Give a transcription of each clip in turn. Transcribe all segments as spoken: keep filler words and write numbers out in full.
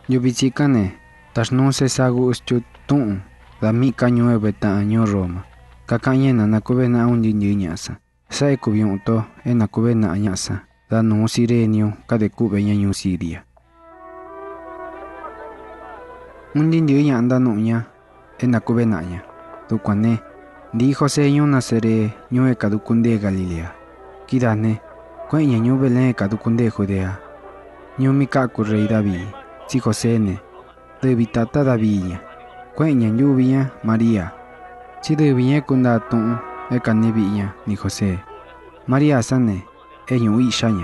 Yubichikane, tashno se sagu uschutun, da mi caño beta año Roma. Kakanyena nakubena un jinjiñasa. Sa ekubiunto e nakubena añasa. Da no sirenio kade kubeña ñu Siria. Un jinjiña anda nuña e nakubena ña. Tukwane, di José ñu Nazare ñu e kadukunde Galilea. Kidane, kueña ñu Belén kadukunde Judea. Ñu mikaku rey David. Si José ne, de tata David, cueña lluvia María, si de viñe kundatun, e canibilla ni José, María sane, e ñu ishaña.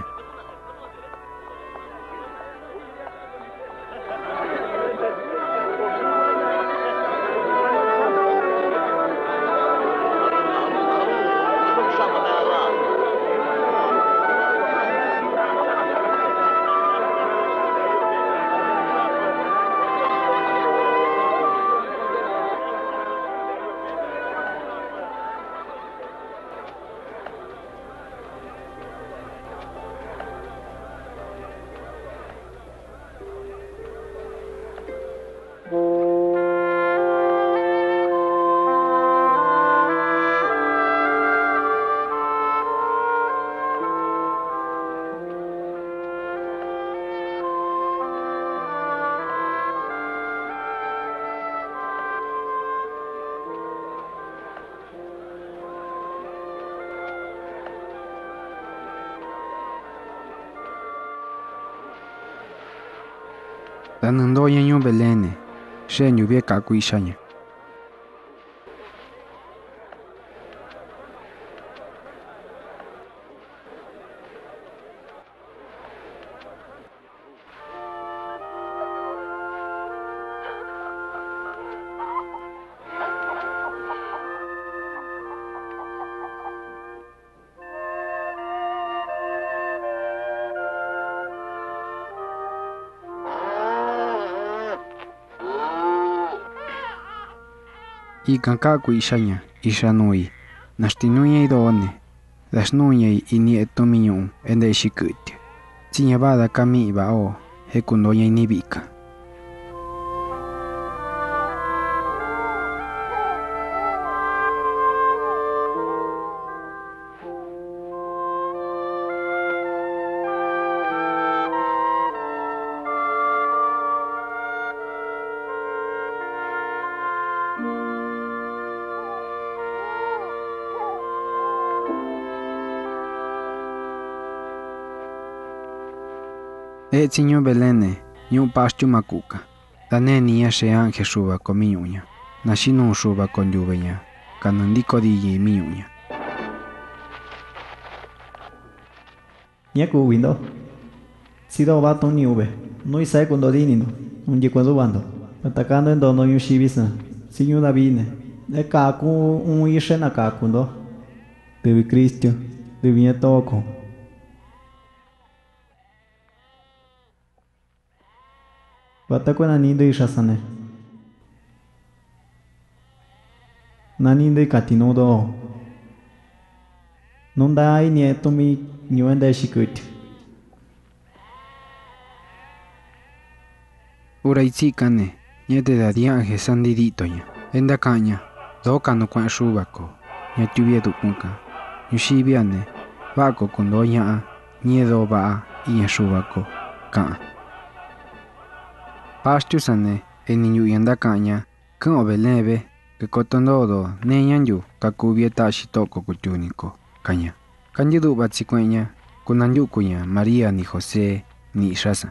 Danando ñu Belén, she lluvia kaku ishaña. Y kankaku ishaña, ishanui, nastinuña idone, dasnuña y nieto ende shikuti. Chiñabada kami bao, hekundoña inibika. E chiño Belén, ñu pastu makuka. Dane niya she anje shuba ko miuña. Nashinu shuba con lluveña. Kanandiko di miuña. Nyaku windo. Sido bato ni ube. No isai kundo dinino. Un yikuando bando. Atacando en dono yu shibisa. Siñu Davine. E kaku un ishe na kakundo. Devi Cristo. Devi toko. Batakwa nanindo ishasane. Nanindo ikatinodo. Nonda ai nieto mi nyuenda shikuti. Uraitzikane, ñete dadiaje sandiditoña. Enda caña, doka no kwan shubako. Ña tuvie dukunka. Ñushibiane, bako con doña ñedo ba y ña shubako. Ka. Pastu sane, en niñu yanda caña, kan obelebe, que cotondodo, neñanyu, kakubieta shitoko kutuniko, caña. Kanyidu batsikueña, kunanyukuña, María ni José, ni Shasa.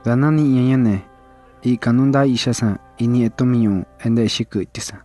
Danani ña ne. I kanunda isha san ini etomiño ende shikuitisa.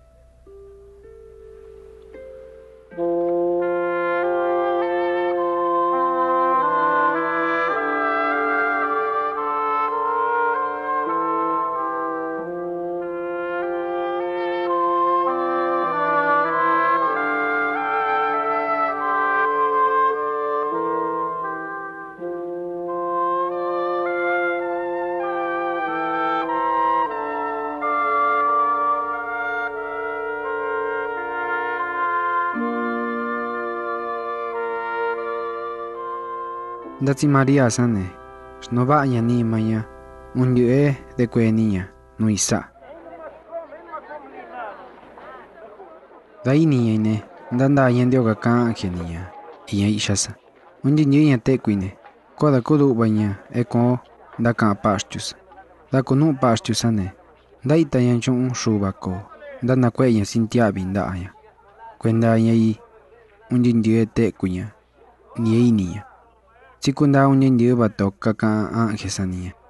Dati María sane, snova ña ni maña, un yue de kue niña, no isa. Dai niña ine, ndanda yandio ga kan ke niña, iya ishasa. Un yue ña te kuine, koda kudu baña, e ko da kan pastus. Da kunu pastus sane, da ita yan chun shuba ko, da na kue ña sintia binda aya. Kuenda ña i, un yue te kuña, ni e niña. Chikunda un yendiu batok kaka angesania.